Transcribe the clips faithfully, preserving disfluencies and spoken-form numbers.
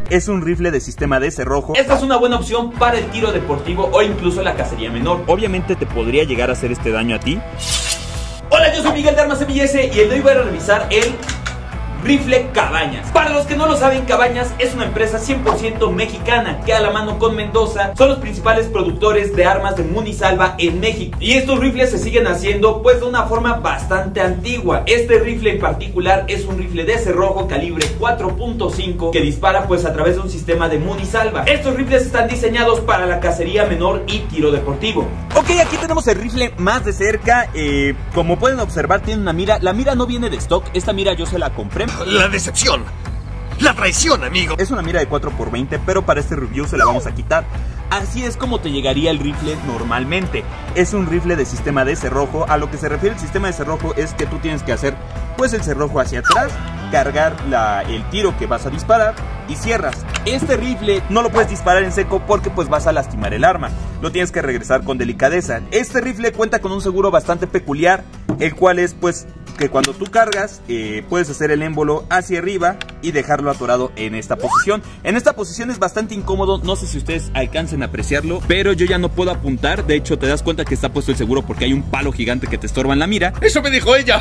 es un rifle de sistema de cerrojo. Esta es una buena opción para el tiro deportivo o incluso la cacería menor. Obviamente te podría llegar a hacer este daño a ti. Hola, yo soy Miguel de Armas M S y el de hoy voy a revisar el rifle Cabañas. Para los que no lo saben, Cabañas es una empresa cien por ciento mexicana que a la mano con Mendoza son los principales productores de armas de munisalva en México. Y estos rifles se siguen haciendo pues de una forma bastante antigua. Este rifle en particular es un rifle de cerrojo calibre cuatro punto cinco que dispara pues a través de un sistema de munisalva. Estos rifles están diseñados para la cacería menor y tiro deportivo. Ok, aquí tenemos el rifle más de cerca. eh, Como pueden observar, tiene una mira. La mira no viene de stock, esta mira yo se la compré. La decepción, la traición, amigo. Es una mira de cuatro por veinte, pero para este review se la vamos a quitar. Así es como te llegaría el rifle normalmente. Es un rifle de sistema de cerrojo. A lo que se refiere el sistema de cerrojo es que tú tienes que hacer pues el cerrojo hacia atrás, cargar la, el tiro que vas a disparar y cierras. Este rifle no lo puedes disparar en seco porque pues vas a lastimar el arma. Lo tienes que regresar con delicadeza. Este rifle cuenta con un seguro bastante peculiar, el cual es pues que cuando tú cargas eh, puedes hacer el émbolo hacia arriba y dejarlo atorado en esta posición. En esta posición es bastante incómodo, no sé si ustedes alcancen a apreciarlo, pero yo ya no puedo apuntar. De hecho te das cuenta que está puesto el seguro porque hay un palo gigante que te estorba en la mira. Eso me dijo ella.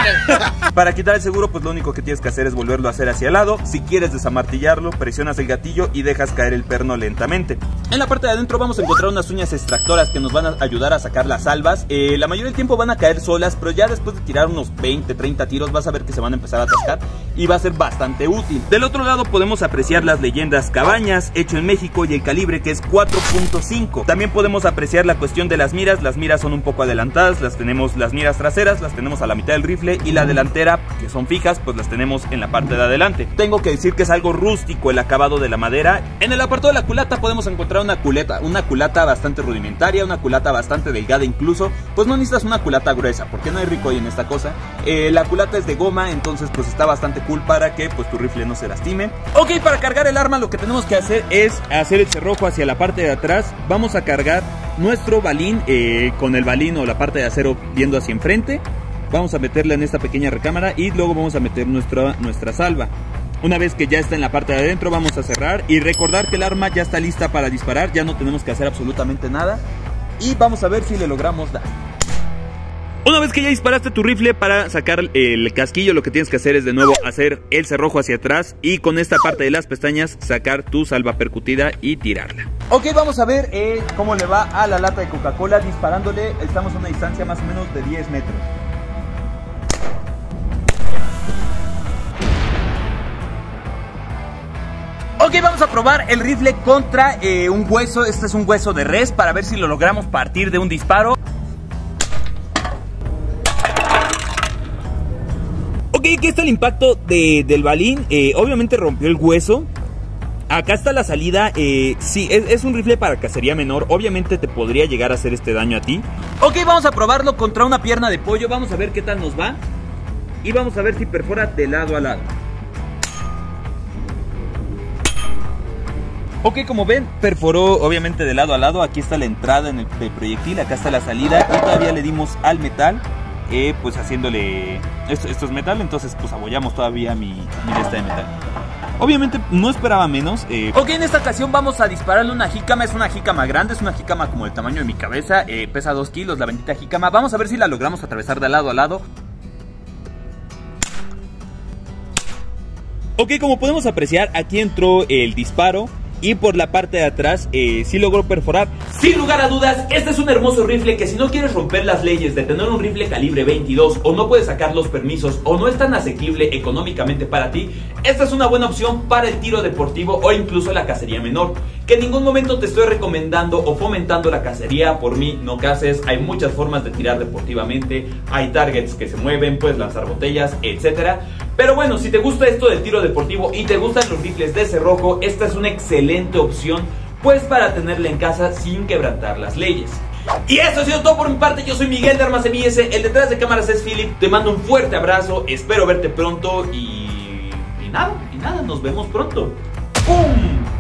Para quitar el seguro pues lo único que tienes que hacer es volverlo a hacer hacia el lado. Si quieres desamartillarlo, presionas el gatillo y dejas caer el perno lentamente. En la parte de adentro vamos a encontrar unas uñas extractoras que nos van a ayudar a sacar las salvas. eh, La mayoría del tiempo van a caer solas, pero ya después de tirar unos veinte, treinta tiros vas a ver que se van a empezar a atascar y va a ser bastante útil. Del otro lado podemos apreciar las leyendas Cabañas, hecho en México, y el calibre que es cuatro punto cinco. También podemos apreciar la cuestión de las miras. Las miras son un poco adelantadas, las tenemos, las miras traseras las tenemos a la mitad del rifle y la delantera, que son fijas, pues las tenemos en la parte de adelante. Tengo que decir que es algo rústico el acabado de la madera. En el apartado de la culata podemos encontrar una culata, una culata bastante rudimentaria, una culata bastante delgada incluso. Pues no necesitas una culata gruesa porque no hay recoil en esta cosa. Eh, la culata es de goma, entonces pues está bastante cool para que pues tu rifle no se lastime. Ok, para cargar el arma lo que tenemos que hacer es hacer el cerrojo hacia la parte de atrás. Vamos a cargar nuestro balín eh, con el balín o la parte de acero viendo hacia enfrente. Vamos a meterla en esta pequeña recámara y luego vamos a meter nuestra, nuestra salva. Una vez que ya está en la parte de adentro vamos a cerrar y recordar que el arma ya está lista para disparar. Ya no tenemos que hacer absolutamente nada y vamos a ver si le logramos dar. Una vez que ya disparaste tu rifle, para sacar el casquillo lo que tienes que hacer es de nuevo hacer el cerrojo hacia atrás y con esta parte de las pestañas sacar tu salva percutida y tirarla. Ok, vamos a ver eh, cómo le va a la lata de Coca-Cola disparándole. Estamos a una distancia más o menos de diez metros. Ok, vamos a probar el rifle contra eh, un hueso. Este es un hueso de res para ver si lo logramos partir de un disparo. Ok, aquí está el impacto de, del balín. eh, Obviamente rompió el hueso. Acá está la salida. eh, Sí, es, es un rifle para cacería menor. Obviamente te podría llegar a hacer este daño a ti. Ok, vamos a probarlo contra una pierna de pollo. Vamos a ver qué tal nos va. Y vamos a ver si perfora de lado a lado. Ok, como ven, perforó obviamente de lado a lado. Aquí está la entrada en el, del proyectil. Acá está la salida. Y todavía le dimos al metal. Eh, pues haciéndole esto, esto es metal, entonces pues abollamos todavía mi, mi lista de metal. Obviamente no esperaba menos. eh. Ok, en esta ocasión vamos a dispararle una jícama. Es una jícama grande, es una jícama como el tamaño de mi cabeza. eh, Pesa dos kilos la bendita jícama. Vamos a ver si la logramos atravesar de lado a lado. Ok, como podemos apreciar, aquí entró el disparo. Y por la parte de atrás eh, sí logró perforar. Sin lugar a dudas, este es un hermoso rifle que si no quieres romper las leyes de tener un rifle calibre veintidós o no puedes sacar los permisos o no es tan asequible económicamente para ti, esta es una buena opción para el tiro deportivo o incluso la cacería menor. Que en ningún momento te estoy recomendando o fomentando la cacería. Por mí no caces, hay muchas formas de tirar deportivamente. Hay targets que se mueven, puedes lanzar botellas, etcétera. Pero bueno, si te gusta esto del tiro deportivo y te gustan los rifles de cerrojo, esta es una excelente opción, pues para tenerla en casa sin quebrantar las leyes. Y esto ha sido todo por mi parte. Yo soy Miguel de Armas M S, el detrás de cámaras es Philip. Te mando un fuerte abrazo, espero verte pronto y... y nada, y nada, nos vemos pronto. ¡Pum!